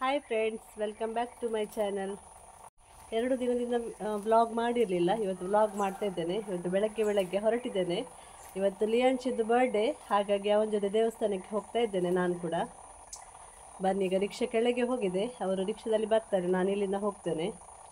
Hi friends, welcome back to my channel. 2 ದಿನದಿಂದ vlog ಮಾಡಿರಲಿಲ್ಲ. ಇವತ್ತು ವ್ಲಾಗ್ ಮಾಡ್ತಾ ಇದ್ದೇನೆ. ಇವತ್ತು ಬೆಳಗ್ಗೆ ಹೊರಟಿದ್ದೇನೆ. ಇವತ್ತು ಲಿಯಾನ್ಶಿದ್ದು ಬರ್ಡೇ, ಹಾಗಾಗಿ ಅವನ ಜೊತೆ ದೇವಸ್ಥಾನಕ್ಕೆ ಹೋಗ್ತಾ ಇದ್ದೇನೆ. ನಾನು ಕೂಡ ಬನ್ನಿ, ಈಗ ರಿಕ್ಷಾ ಕೆಳಗೆ ಹೋಗಿದೆ, ಅವರು ರಿಕ್ಷಾದಲ್ಲಿ ಬರ್ತಾರೆ, ನಾನು ಇಲ್ಲಿಂದ ಹೋಗ್ತೇನೆ.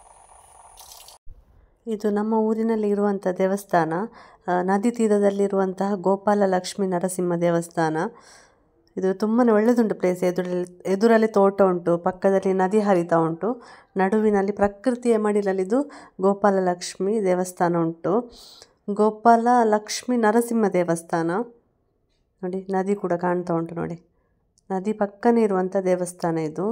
ಇದು ನಮ್ಮ ಊರಿನಲ್ಲಿ ಇರುವಂಥ ದೇವಸ್ಥಾನ, ನದಿ ತೀರದಲ್ಲಿರುವಂತಹ ಗೋಪಾಲ ಲಕ್ಷ್ಮೀ ನರಸಿಂಹ ದೇವಸ್ಥಾನ. ಇದು ತುಂಬಾ ಒಳ್ಳೆದುಂಟು ಪ್ಲೇಸ್. ಎದುರಲ್ಲಿ ತೋಟ ಉಂಟು, ಪಕ್ಕದಲ್ಲಿ ನದಿ ಹರಿತಾ ಉಂಟು, ನಡುವಿನಲ್ಲಿ ಪ್ರಕೃತಿಯ ಮಡಿಲಲ್ಲಿದ್ದು ಗೋಪಾಲ ಲಕ್ಷ್ಮಿ ದೇವಸ್ಥಾನ ಉಂಟು. ಗೋಪಾಲ ಲಕ್ಷ್ಮೀ ನರಸಿಂಹ ದೇವಸ್ಥಾನ ನೋಡಿ, ನದಿ ಕೂಡ ಕಾಣ್ತಾ ಉಂಟು ನೋಡಿ, ನದಿ ಪಕ್ಕನೇ ಇರುವಂಥ ದೇವಸ್ಥಾನ ಇದು.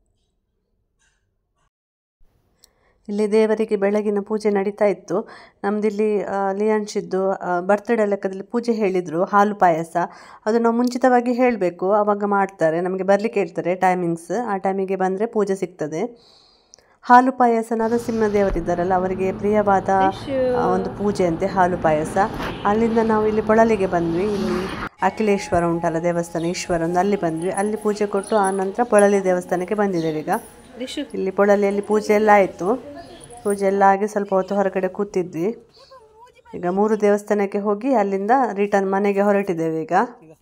ಇಲ್ಲಿ ದೇವರಿಗೆ ಬೆಳಗಿನ ಪೂಜೆ ನಡೀತಾ ಇತ್ತು. ನಮ್ಮದಿಲ್ಲಿ ಲಿಯಾನ್ಶಿದ್ದು ಬರ್ತ್ಡೇ ಲೆಕ್ಕದಲ್ಲಿ ಪೂಜೆ ಹೇಳಿದರು, ಹಾಲು ಪಾಯಸ. ಅದು ನಾವು ಮುಂಚಿತವಾಗಿ ಹೇಳಬೇಕು, ಆವಾಗ ಮಾಡ್ತಾರೆ. ನಮಗೆ ಬರಲಿಕ್ಕೆ ಹೇಳ್ತಾರೆ ಟೈಮಿಂಗ್ಸ್, ಆ ಟೈಮಿಗೆ ಬಂದರೆ ಪೂಜೆ ಸಿಗ್ತದೆ. ಹಾಲು ಪಾಯಸ ನರಸಿಂಹ ದೇವರಿದ್ದಾರಲ್ಲ, ಅವರಿಗೆ ಪ್ರಿಯವಾದ ಒಂದು ಪೂಜೆ ಅಂತೆ ಹಾಲು ಪಾಯಸ. ಅಲ್ಲಿಂದ ನಾವು ಇಲ್ಲಿ ಪೊಳಲಿಗೆ ಬಂದ್ವಿ. ಇಲ್ಲಿ ಅಖಿಲೇಶ್ವರ ಉಂಟಲ್ಲ ದೇವಸ್ಥಾನ, ಈಶ್ವರೊಂದು, ಅಲ್ಲಿ ಬಂದ್ವಿ. ಅಲ್ಲಿ ಪೂಜೆ ಕೊಟ್ಟು ಆ ನಂತರ ಪೊಳಲಿ ದೇವಸ್ಥಾನಕ್ಕೆ ಬಂದಿದ್ದೇವೆ. ಈಗ ಇಲ್ಲಿ ಪೊಳಲಿಯಲ್ಲಿ ಪೂಜೆ ಎಲ್ಲ ಆಯಿತು. ಪೂಜೆ ಎಲ್ಲ ಆಗಿ ಸ್ವಲ್ಪ ಹೊತ್ತು ಹೊರಗಡೆ ಕೂತಿದ್ವಿ. ಈಗ 3 ದೇವಸ್ಥಾನಕ್ಕೆ ಹೋಗಿ ಅಲ್ಲಿಂದ ರಿಟರ್ನ್ ಮನೆಗೆ ಹೊರಟಿದ್ದೇವೆ. ಈಗ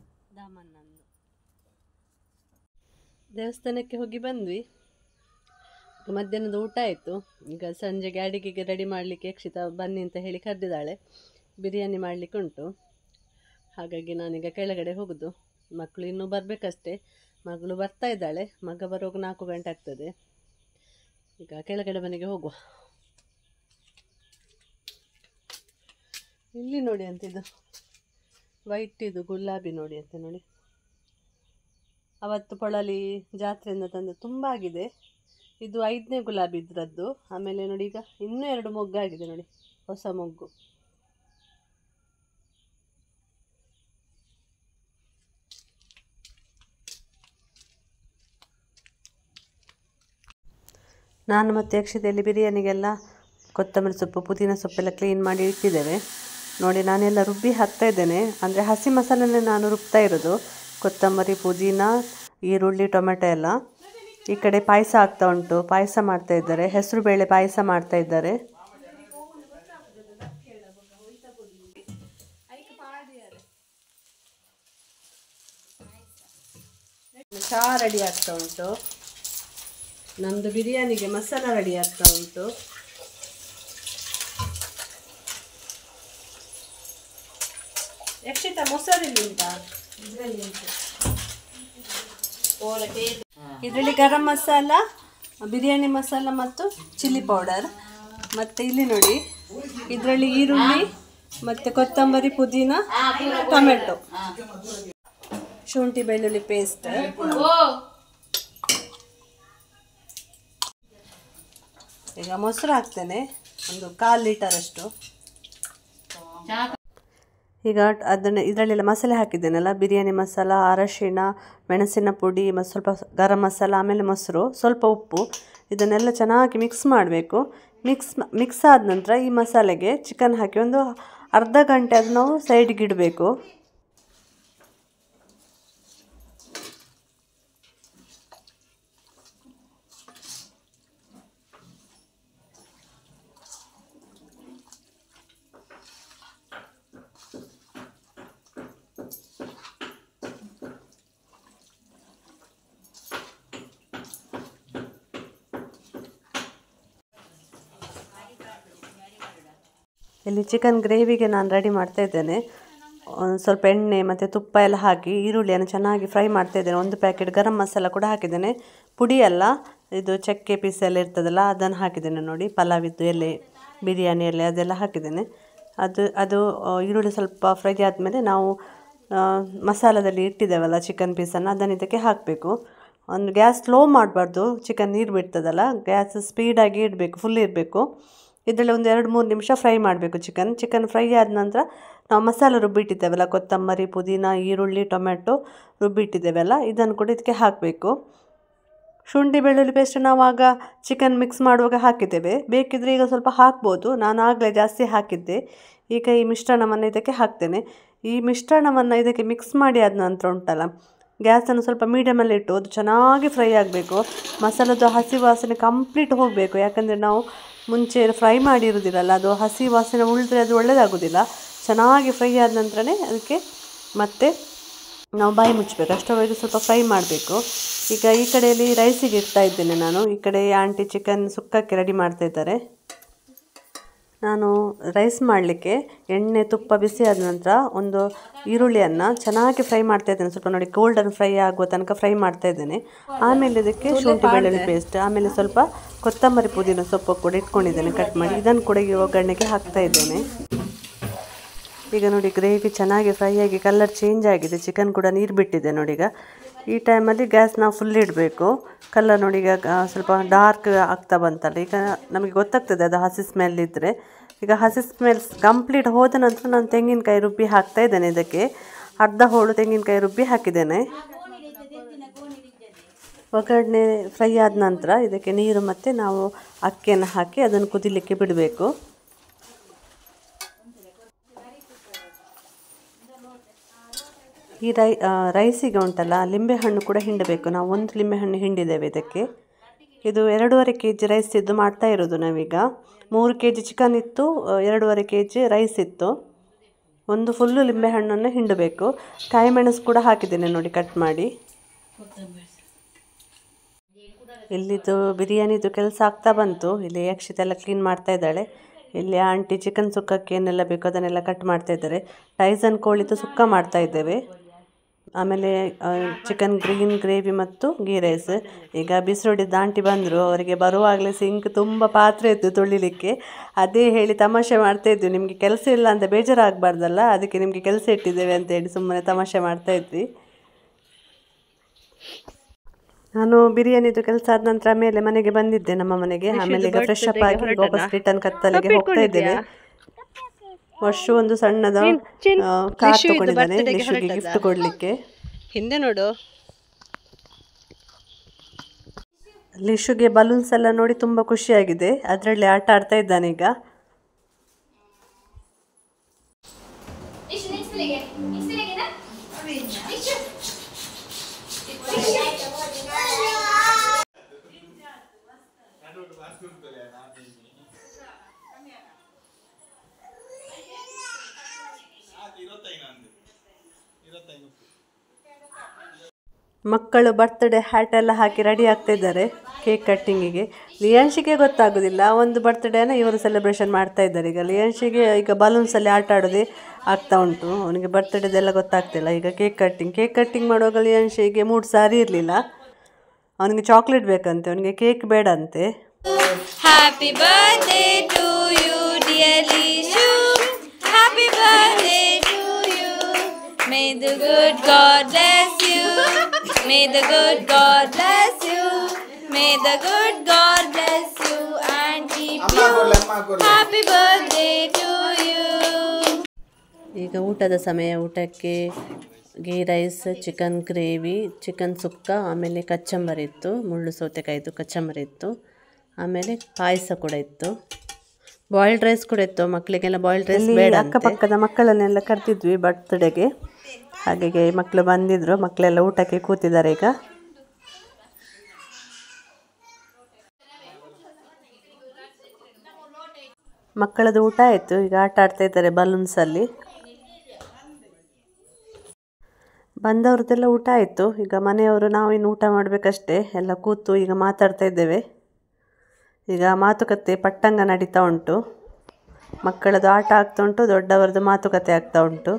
ದೇವಸ್ಥಾನಕ್ಕೆ ಹೋಗಿ ಬಂದ್ವಿ. ಮಧ್ಯಾಹ್ನದ ಊಟ ಆಯಿತು. ಈಗ ಸಂಜೆಗೆ ಅಡಿಗೆಗೆ ರೆಡಿ ಮಾಡಲಿಕ್ಕೆ ಯಕ್ಷಿತಾ ಬನ್ನಿ ಅಂತ ಹೇಳಿ ಕರೆದಿದ್ದಾಳೆ. ಬಿರಿಯಾನಿ ಮಾಡಲಿಕ್ಕೆ ಉಂಟು, ಹಾಗಾಗಿ ನಾನೀಗ ಕೆಳಗಡೆ ಹೋಗೋದು. ಮಕ್ಕಳು ಇನ್ನೂ ಬರಬೇಕಷ್ಟೇ. ಮಗಳು ಬರ್ತಾ ಇದ್ದಾಳೆ, ಮಗ ಬರುವಾಗ 4 ಗಂಟೆ ಆಗ್ತದೆ. ಈಗ ಕೆಳಗಡೆ ಮನೆಗೆ ಹೋಗುವ. ಇಲ್ಲಿ ನೋಡಿ ಅಂತ, ಇದು ವೈಟ್, ಇದು ಗುಲಾಬಿ ನೋಡಿ ಅಂತ ನೋಡಿ. ಅವತ್ತು ಪೊಳಲಿ ಜಾತ್ರೆಯಿಂದ ತಂದು ತುಂಬ ಆಗಿದೆ. ಇದು 5ನೇ ಗುಲಾಬಿ ಇದ್ರದ್ದು. ಆಮೇಲೆ ನೋಡಿ, ಈಗ ಇನ್ನೂ 2 ಮೊಗ್ಗಾಗಿದೆ ನೋಡಿ, ಹೊಸ ಮೊಗ್ಗು. ನಾನು ಮತ್ತು ಯಕ್ಷಿತೆಯಲ್ಲಿ ಬಿರಿಯಾನಿಗೆಲ್ಲ ಕೊತ್ತಂಬರಿ ಸೊಪ್ಪು, ಪುದೀನ ಸೊಪ್ಪೆಲ್ಲ ಕ್ಲೀನ್ ಮಾಡಿ ಇಟ್ಟಿದ್ದೇವೆ ನೋಡಿ. ನಾನೆಲ್ಲ ರುಬ್ಬಿ ಹಾಕ್ತಾ ಇದ್ದೇನೆ, ಅಂದರೆ ಹಸಿ ಮಸಾಲೆನೇ ನಾನು ರುಬ್ತಾ ಇರೋದು. ಕೊತ್ತಂಬರಿ, ಪುದೀನ, ಈರುಳ್ಳಿ, ಟೊಮೆಟೊ ಎಲ್ಲ. ಈ ಕಡೆ ಪಾಯಸ ಆಗ್ತಾ ಉಂಟು, ಪಾಯಸ ಮಾಡ್ತಾ ಇದ್ದಾರೆ, ಹೆಸರು ಬೇಳೆ ಪಾಯಸ ಮಾಡ್ತಾ ಇದ್ದಾರೆ. ಚಹಾ ರೆಡಿ ಆಗ್ತಾ ಉಂಟು. ನಮ್ಮದು ಬಿರಿಯಾನಿಗೆ ಮಸಾಲ ರೆಡಿ ಆಗ್ತಾ ಉಂಟು. ಯಕ್ಷಿತಾ ಮೊಸರಲ್ಲಿ ಉಂಟಾ? ಇದರಲ್ಲಿ ಗರಂ ಮಸಾಲ, ಬಿರಿಯಾನಿ ಮಸಾಲ ಮತ್ತು ಚಿಲ್ಲಿ ಪೌಡರ್. ಮತ್ತು ಇಲ್ಲಿ ನೋಡಿ, ಇದರಲ್ಲಿ ಈರುಳ್ಳಿ ಮತ್ತು ಕೊತ್ತಂಬರಿ, ಪುದೀನ, ಟೊಮೆಟೊ, ಶುಂಠಿ ಬೆಳ್ಳುಳ್ಳಿ ಪೇಸ್ಟ್. ಈಗ ಮೊಸರು ಹಾಕ್ತೇನೆ, ಒಂದು 1/4 ಲೀಟರ್ ಅಷ್ಟು. ಈಗ ಅದನ್ನು ಇದರಲ್ಲೆಲ್ಲ ಮಸಾಲೆ ಹಾಕಿದ್ದೇನಲ್ಲ, ಬಿರಿಯಾನಿ ಮಸಾಲ, ಅರಶಿಣ, ಮೆಣಸಿನ ಪುಡಿ ಮತ್ತು ಸ್ವಲ್ಪ ಗರಂ ಮಸಾಲ, ಆಮೇಲೆ ಮೊಸರು, ಸ್ವಲ್ಪ ಉಪ್ಪು, ಇದನ್ನೆಲ್ಲ ಚೆನ್ನಾಗಿ ಮಿಕ್ಸ್ ಮಾಡಬೇಕು. ಮಿಕ್ಸ್ ಆದ ನಂತರ ಈ ಮಸಾಲೆಗೆ ಚಿಕನ್ ಹಾಕಿ ಒಂದು ಅರ್ಧ ಗಂಟೆ ಅದು ನಾವು ಸೈಡಿಗೆ ಇಡಬೇಕು. ಇಲ್ಲಿ ಚಿಕನ್ ಗ್ರೇವಿಗೆ ನಾನು ರೆಡಿ ಮಾಡ್ತಾ ಇದ್ದೇನೆ. ಸ್ವಲ್ಪ ಎಣ್ಣೆ ಮತ್ತು ತುಪ್ಪ ಎಲ್ಲ ಹಾಕಿ ಈರುಳ್ಳಿಯನ್ನು ಚೆನ್ನಾಗಿ ಫ್ರೈ ಮಾಡ್ತಾ ಇದ್ದೇನೆ. 1 ಪ್ಯಾಕೆಟ್ ಗರಂ ಮಸಾಲ ಕೂಡ ಹಾಕಿದ್ದೇನೆ. ಪುಡಿ ಅಲ್ಲ, ಇದು ಚಕ್ಕೆ ಪೀಸ್ ಎಲ್ಲ ಇರ್ತದಲ್ಲ, ಅದನ್ನು ಹಾಕಿದ್ದೇನೆ ನೋಡಿ. ಪಲಾವಿದ್ದು ಎಲೆ, ಬಿರಿಯಾನಿ ಎಲೆ ಅದೆಲ್ಲ ಹಾಕಿದ್ದೇನೆ. ಅದು ಈರುಳ್ಳಿ ಸ್ವಲ್ಪ ಫ್ರೈ ಆದಮೇಲೆ ನಾವು ಮಸಾಲದಲ್ಲಿ ಇಟ್ಟಿದ್ದೇವಲ್ಲ ಚಿಕನ್ ಪೀಸನ್ನು, ಅದನ್ನು ಇದಕ್ಕೆ ಹಾಕಬೇಕು. ಒಂದು ಗ್ಯಾಸ್ ಸ್ಲೋ ಮಾಡಬಾರ್ದು, ಚಿಕನ್ ನೀರು ಬಿಡ್ತದಲ್ಲ. ಗ್ಯಾಸ್ ಸ್ಪೀಡಾಗಿ ಇಡಬೇಕು, ಫುಲ್ ಇರಬೇಕು. ಇದರಲ್ಲಿ ಒಂದು 2-3 ನಿಮಿಷ ಫ್ರೈ ಮಾಡಬೇಕು ಚಿಕನ್ ಫ್ರೈ ಆದ ನಂತರ ನಾವು ಮಸಾಲೆ ರುಬ್ಬಿಟ್ಟಿದ್ದೇವಲ್ಲ, ಕೊತ್ತಂಬರಿ, ಪುದೀನ, ಈರುಳ್ಳಿ, ಟೊಮೆಟೊ ರುಬ್ಬಿಟ್ಟಿದ್ದೇವಲ್ಲ, ಇದನ್ನು ಕೂಡ ಇದಕ್ಕೆ ಹಾಕಬೇಕು. ಶುಂಠಿ ಬೆಳ್ಳುಳ್ಳಿ ಪೇಸ್ಟ್ ನಾವು ಆಗ ಚಿಕನ್ ಮಿಕ್ಸ್ ಮಾಡುವಾಗ ಹಾಕಿದ್ದೇವೆ, ಬೇಕಿದ್ದರೆ ಈಗ ಸ್ವಲ್ಪ ಹಾಕ್ಬೋದು. ನಾನು ಆಗಲೇ ಜಾಸ್ತಿ ಹಾಕಿದ್ದೆ. ಈಗ ಈ ಮಿಶ್ರಣವನ್ನು ಇದಕ್ಕೆ ಹಾಕ್ತೇನೆ. ಈ ಮಿಶ್ರಣವನ್ನು ಇದಕ್ಕೆ ಮಿಕ್ಸ್ ಮಾಡಿ ಆದ ನಂತರ ಉಂಟಲ್ಲ, ಗ್ಯಾಸನ್ನು ಸ್ವಲ್ಪ ಮೀಡಿಯಮಲ್ಲಿ ಇಟ್ಟು ಅದು ಚೆನ್ನಾಗಿ ಫ್ರೈ ಆಗಬೇಕು. ಮಸಾಲದ ಹಸಿ ವಾಸನೆ ಕಂಪ್ಲೀಟ್ ಹೋಗಬೇಕು. ಯಾಕಂದರೆ ನಾವು ಮುಂಚೆ ಫ್ರೈ ಮಾಡಿರೋದಿಲ್ಲಲ್ಲ, ಅದು ಹಸಿ ವಾಸನೆ ಉಳಿದ್ರೆ ಅದು ಒಳ್ಳೆಯದಾಗೋದಿಲ್ಲ. ಚೆನ್ನಾಗಿ ಫ್ರೈ ಆದ ನಂತರನೇ ಅದಕ್ಕೆ ಮತ್ತೆ ನಾವು ಬಾಯಿ ಮುಚ್ಚಬೇಕು. ಅಷ್ಟರವರೆಗೆ ಸ್ವಲ್ಪ ಫ್ರೈ ಮಾಡಬೇಕು. ಈಗ ಈ ಕಡೆಯಲ್ಲಿ ರೈಸಿಗೆ ಇಡ್ತಾ ಇದ್ದೇನೆ ನಾನು. ಈ ಕಡೆ ಆಂಟಿ ಚಿಕನ್ ಸುಕ್ಕಕ್ಕೆ ರೆಡಿ ಮಾಡ್ತಾ ಇದ್ದಾರೆ. ನಾನು ರೈಸ್ ಮಾಡಲಿಕ್ಕೆ ಎಣ್ಣೆ ತುಪ್ಪ ಬಿಸಿ ಆದ ನಂತರ ಒಂದು ಈರುಳ್ಳಿಯನ್ನು ಚೆನ್ನಾಗಿ ಫ್ರೈ ಮಾಡ್ತಾ ಇದ್ದೇನೆ. ಸ್ವಲ್ಪ ನೋಡಿ ಗೋಲ್ಡನ್ ಫ್ರೈ ಆಗುವ ತನಕ ಫ್ರೈ ಮಾಡ್ತಾ ಇದ್ದೇನೆ. ಆಮೇಲೆ ಇದಕ್ಕೆ ಶುಂಠಿ ಬೆಳ್ಳುಳ್ಳಿ ಪೇಸ್ಟ್, ಆಮೇಲೆ ಸ್ವಲ್ಪ ಕೊತ್ತಂಬರಿ ಪುದೀನ ಸೊಪ್ಪು ಕೂಡ ಇಟ್ಕೊಂಡಿದ್ದೇನೆ ಕಟ್ ಮಾಡಿ. ಇದನ್ನು ಕೂಡ ಈ ಒಗ್ಗರಣೆಗೆ ಹಾಕ್ತಾ ಇದ್ದೇನೆ. ಈಗ ನೋಡಿ ಗ್ರೇವಿ ಚೆನ್ನಾಗಿ ಫ್ರೈ ಆಗಿ ಕಲರ್ ಚೇಂಜ್ ಆಗಿದೆ. ಚಿಕನ್ ಕೂಡ ನೀರು ಬಿಟ್ಟಿದೆ ನೋಡಿ. ಈಗ ಈ ಟೈಮಲ್ಲಿ ಗ್ಯಾಸ್ ನಾವು ಫುಲ್ ಇಡಬೇಕು. ಕಲರ್ ನೋಡಿ ಈಗ ಸ್ವಲ್ಪ ಡಾರ್ಕ್ ಆಗ್ತಾ ಬಂತಲ್ಲ, ಈಗ ನಮಗೆ ಗೊತ್ತಾಗ್ತದೆ ಅದು ಹಸಿ ಸ್ಮೆಲ್ ಇದ್ದರೆ. ಈಗ ಹಸಿ ಸ್ಮೆಲ್ ಕಂಪ್ಲೀಟ್ ಹೋದ ನಂತರ ನಾನು ತೆಂಗಿನಕಾಯಿ ರುಬ್ಬಿ ಹಾಕ್ತಾ ಇದ್ದೇನೆ. ಇದಕ್ಕೆ ಅರ್ಧ ಹೋಳು ತೆಂಗಿನಕಾಯಿ ರುಬ್ಬಿ ಹಾಕಿದ್ದೇನೆ. ಒಗ್ಗರಣೆ ಫ್ರೈ ಆದ ನಂತರ ಇದಕ್ಕೆ ನೀರು ಮತ್ತು ನಾವು ಅಕ್ಕಿಯನ್ನು ಹಾಕಿ ಅದನ್ನು ಕುದಿಲಿಕ್ಕೆ ಬಿಡಬೇಕು. ಈ ರೈಸಿಗೆ ಉಂಟಲ್ಲ, ಲಿಂಬೆಹಣ್ಣು ಕೂಡ ಹಿಂಡಬೇಕು. ನಾವು 1 ಲಿಂಬೆಹಣ್ಣು ಹಿಂಡಿದ್ದೇವೆ ಇದಕ್ಕೆ. ಇದು 2.5 kg ರೈಸ್ ಇದ್ದು ಮಾಡ್ತಾ ಇರೋದು ನಾವೀಗ. 3 kg ಚಿಕನ್ ಇತ್ತು, 2.5 kg ರೈಸ್ ಇತ್ತು. ಒಂದು ಫುಲ್ಲು ಲಿಂಬೆಹಣ್ಣನ್ನು ಹಿಂಡಬೇಕು. ಕಾಯಿ ಮೆಣಸು ಕೂಡ ಹಾಕಿದ್ದೇನೆ ನೋಡಿ ಕಟ್ ಮಾಡಿ. ಇಲ್ಲಿದು ಬಿರಿಯಾನಿದು ಕೆಲಸ ಆಗ್ತಾ ಬಂತು. ಇಲ್ಲಿ ಅಕ್ಷತೆಲ್ಲ ಕ್ಲೀನ್ ಮಾಡ್ತಾ ಇದ್ದಾಳೆ. ಇಲ್ಲಿ ಆಂಟಿ ಚಿಕನ್ ಸುಕ್ಕಕ್ಕೆ ಏನೆಲ್ಲ ಬೇಕು ಅದನ್ನೆಲ್ಲ ಕಟ್ ಮಾಡ್ತಾ ಇದ್ದಾರೆ. ಟೈಸನ್ ಕೋಳಿದು ಸುಕ್ಕ ಮಾಡ್ತಾ ಇದ್ದೇವೆ. ಆಮೇಲೆ ಚಿಕನ್ ಗ್ರೀನ್ ಗ್ರೇವಿ ಮತ್ತು ಗೀ ರೈಸ್. ಈಗ ಬಿಸಿರೊಡಿದ್ದು ಆಂಟಿ ಬಂದರು. ಅವರಿಗೆ ಬರುವಾಗಲೇ ಸಿಂಕ್ ತುಂಬ ಪಾತ್ರೆ ಇತ್ತು ತೊಳಿಲಿಕ್ಕೆ. ಅದೇ ಹೇಳಿ ತಮಾಷೆ ಮಾಡ್ತಾ ಇದ್ವಿ, ನಿಮಗೆ ಕೆಲಸ ಇಲ್ಲ ಅಂತ ಬೇಜಾರಾಗಬಾರ್ದಲ್ಲ, ಅದಕ್ಕೆ ನಿಮಗೆ ಕೆಲಸ ಇಟ್ಟಿದ್ದೇವೆ ಅಂತೇಳಿ ಸುಮ್ಮನೆ ತಮಾಷೆ ಮಾಡ್ತಾ ಇದ್ವಿ. ನಾನು ಬಿರಿಯಾನಿದು ಕೆಲಸ ಆದ ನಂತರ ಮೇಲೆ ಮನೆಗೆ ಬಂದಿದ್ದೆ, ನಮ್ಮ ಮನೆಗೆ. ಆಮೇಲೆ ಈಗ ಫ್ರೆಶ್ ಅಪ್ ಆಗಿ ವಾಪಸ್ ರಿಟರ್ನ್ ಕತ್ತಲೆಗೆ ಹೋಗ್ತಾ ಇದ್ದೇವೆ. ವರ್ಷು ಒಂದು ಸಣ್ಣದ ಕಾರ್ ತಗೊಂಡಿದ್ದಾನೆ ಲಿಶುಗೆ ಗಿಫ್ಟ್ ಕೊಡ್ಲಿಕ್ಕೆ. ಹಿಂದೆ ನೋಡು, ಲಿಶುಗೆ ಬಲೂನ್ಸ್ ಎಲ್ಲ ನೋಡಿ ತುಂಬಾ ಖುಷಿಯಾಗಿದೆ. ಅದರಲ್ಲಿ ಆಟ ಆಡ್ತಾ ಇದ್ದಾನೆ ಈಗ. ಮಕ್ಕಳು ಬರ್ತ್ಡೇ ಹ್ಯಾಟ್ ಎಲ್ಲ ಹಾಕಿ ರೆಡಿ ಆಗ್ತಾ ಇದ್ದಾರೆ ಕೇಕ್ ಕಟ್ಟಿಂಗಿಗೆ. ಲಿಯಾನ್ಶಿಗೆ ಗೊತ್ತಾಗೋದಿಲ್ಲ, ಒಂದು ಬರ್ತ್ಡೇನ ಇವರು ಸೆಲೆಬ್ರೇಷನ್ ಮಾಡ್ತಾ ಇದ್ದಾರೆ. ಈಗ ಲಿಯಾನ್ಶಿಗೆ ಈಗ ಬಲೂನ್ಸಲ್ಲಿ ಆಟ ಆಡೋದೇ ಆಗ್ತಾ ಉಂಟು. ಅವನಿಗೆ ಬರ್ತ್ಡೇದೆಲ್ಲ ಗೊತ್ತಾಗ್ತಿಲ್ಲ. ಈಗ ಕೇಕ್ ಕಟ್ಟಿಂಗ್ ಮಾಡುವಾಗ ಲಿಯಾನ್ಶಿಗೆ ಮೂಡ್ ಸಾರಿ ಇರಲಿಲ್ಲ. ಅವನಿಗೆ ಚಾಕ್ಲೇಟ್ ಬೇಕಂತೆ, ಅವನಿಗೆ ಕೇಕ್ ಬೇಡ ಅಂತೆ. Happy birthday to you dear Lishu, happy birthday to you, may the good god bless you, may the good God bless you, may the good God bless you and keep you, happy birthday to you. ಈಗ ಊಟದ ಸಮಯ. ಊಟಕ್ಕೆ ghee rice, chicken gravy, chicken sukka, ಆಮೇಲೆ ಕಚ್ಚಂಬರಿ ಇತ್ತು, ಮುಳ್ಳು ಸೌತೆಕಾಯಿದು ಕಚ್ಚಂಬರಿ ಇತ್ತು, ಆಮೇಲೆ ಪಾಯಸ ಕೂಡ ಇತ್ತು, ಬಾಯ್ಲ್ಡ್ ರೈಸ್ ಕೂಡ ಇತ್ತು. ಮಕ್ಕಳಿಗೆಲ್ಲ ಬಾಯ್ಲ್ಡ್ ರೈಸ್ ಬೇಡ. ಅಕ್ಕಪಕ್ಕದ ಮಕ್ಕಳನ್ನೆಲ್ಲ ಕರೆದಿದ್ವಿ ಬರ್ತ್ಡೇಗೆ. ಹಾಗೆ ಮಕ್ಕಳು ಬಂದಿದ್ರು, ಮಕ್ಕಳೆಲ್ಲ ಊಟಕ್ಕೆ ಕೂತಿದ್ದಾರೆ. ಈಗ ಮಕ್ಕಳದ್ದು ಊಟ ಆಯಿತು. ಈಗ ಆಟ ಆಡ್ತಾ ಇದ್ದಾರೆ ಬಲೂನ್ಸಲ್ಲಿ. ಬಂದವ್ರದ್ದೆಲ್ಲ ಊಟ ಆಯಿತು. ಈಗ ಮನೆಯವರು ನಾವಿನ್ನು ಊಟ ಮಾಡಬೇಕಷ್ಟೇ. ಎಲ್ಲ ಕೂತು ಈಗ ಮಾತಾಡ್ತಾ ಇದ್ದೇವೆ. ಈಗ ಮಾತುಕತೆ ಪಟ್ಟಂಗ ನಡೀತಾ ಉಂಟು. ಮಕ್ಕಳದ್ದು ಆಟ ಆಗ್ತಾ ಉಂಟು, ದೊಡ್ಡವರದ್ದು ಮಾತುಕತೆ ಆಗ್ತಾ ಉಂಟು.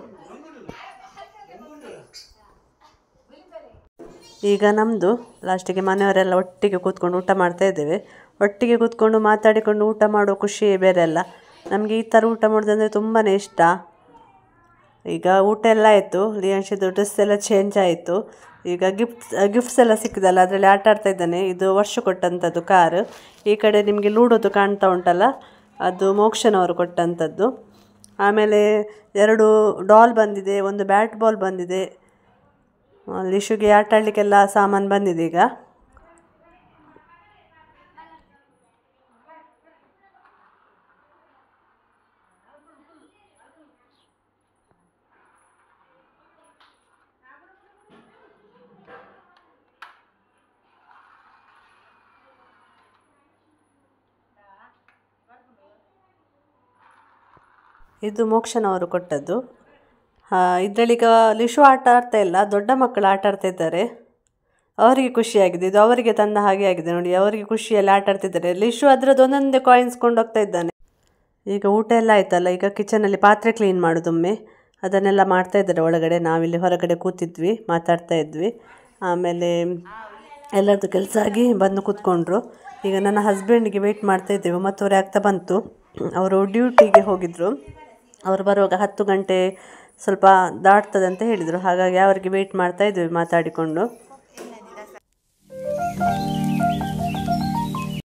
ಈಗ ನಮ್ಮದು ಲಾಸ್ಟಿಗೆ ಮನೆಯವರೆಲ್ಲ ಒಟ್ಟಿಗೆ ಕೂತ್ಕೊಂಡು ಊಟ ಮಾಡ್ತಾ ಇದ್ದೇವೆ. ಒಟ್ಟಿಗೆ ಕೂತ್ಕೊಂಡು ಮಾತಾಡಿಕೊಂಡು ಊಟ ಮಾಡೋ ಖುಷಿಯೇ ಬೇರೆ ಅಲ್ಲ. ನಮಗೆ ಈ ಥರ ಊಟ ಮಾಡೋದಂದರೆ ತುಂಬಾ ಇಷ್ಟ. ಈಗ ಊಟ ಎಲ್ಲ ಆಯಿತು. ಲಿಯಾನ್ಶಿದು ಡ್ರೆಸ್ ಎಲ್ಲ ಚೇಂಜ್ ಆಯಿತು. ಈಗ ಗಿಫ್ಟ್ಸ್ ಎಲ್ಲ ಸಿಕ್ಕಿದಲ್ಲ, ಅದರಲ್ಲಿ ಆಟ ಆಡ್ತಾ ಇದ್ದಾನೆ. ಇದು ವರ್ಷ ಕೊಟ್ಟಂಥದ್ದು ಕಾರು. ಈ ಕಡೆ ನಿಮಗೆ ಲೂಡೋದು ಕಾಣ್ತಾ ಉಂಟಲ್ಲ, ಅದು ಮೋಕ್ಷನವರು ಕೊಟ್ಟಂಥದ್ದು. ಆಮೇಲೆ 2 ಡಾಲ್ ಬಂದಿದೆ, ಒಂದು ಬ್ಯಾಟ್ ಬಾಲ್ ಬಂದಿದೆ. ಲಿಶುಗೆ ಆಟ ಆಡಲಿಕ್ಕೆಲ್ಲ ಸಾಮಾನು ಬಂದಿದೆ. ಈಗ ಇದು ಮೋಕ್ಷನವರು ಕೊಟ್ಟದ್ದು. ಇದರಲ್ಲೀಗ ಲಿಶು ಆಟ ಆಡ್ತಾ ಇಲ್ಲ, ದೊಡ್ಡ ಮಕ್ಕಳು ಆಟ ಆಡ್ತಾ ಇದ್ದಾರೆ. ಅವರಿಗೆ ಖುಷಿಯಾಗಿದೆ, ಇದು ಅವರಿಗೆ ತಂದ ಹಾಗೆ ಆಗಿದೆ ನೋಡಿ. ಅವರಿಗೆ ಖುಷಿಯಲ್ಲಿ ಆಟ ಆಡ್ತಿದ್ದಾರೆ. ಲಿಶು ಅದರದ್ದು ಒಂದೊಂದೇ ಕಾಯಿನ್ಸ್ ಕೊಂಡೋಗ್ತಾ ಇದ್ದಾನೆ. ಈಗ ಊಟ ಎಲ್ಲ ಆಯ್ತಲ್ಲ, ಈಗ ಕಿಚನಲ್ಲಿ ಪಾತ್ರೆ ಕ್ಲೀನ್ ಮಾಡೋದೊಮ್ಮೆ ಅದನ್ನೆಲ್ಲ ಮಾಡ್ತಾ ಇದ್ದಾರೆ ಒಳಗಡೆ. ನಾವಿಲ್ಲಿ ಹೊರಗಡೆ ಕೂತಿದ್ವಿ, ಮಾತಾಡ್ತಾ ಇದ್ವಿ. ಆಮೇಲೆ ಎಲ್ಲರದ್ದು ಕೆಲಸ ಆಗಿ ಬಂದು ಕೂತ್ಕೊಂಡ್ರು. ಈಗ ನನ್ನ ಹಸ್ಬೆಂಡಿಗೆ ವೆಯ್ಟ್ ಮಾಡ್ತಾ ಇದ್ದೇವೆ. 9:30 ಆಗ್ತಾ ಬಂತು. ಅವರು ಡ್ಯೂಟಿಗೆ ಹೋಗಿದ್ದರು. ಅವರು ಬರುವಾಗ 10 ಗಂಟೆ ಸ್ವಲ್ಪ ದಾಟ್ತದೆ ಅಂತ ಹೇಳಿದರು. ಹಾಗಾಗಿ ಅವರಿಗೆ ವೆಯ್ಟ್ ಮಾಡ್ತಾ ಇದ್ವಿ ಮಾತಾಡಿಕೊಂಡು.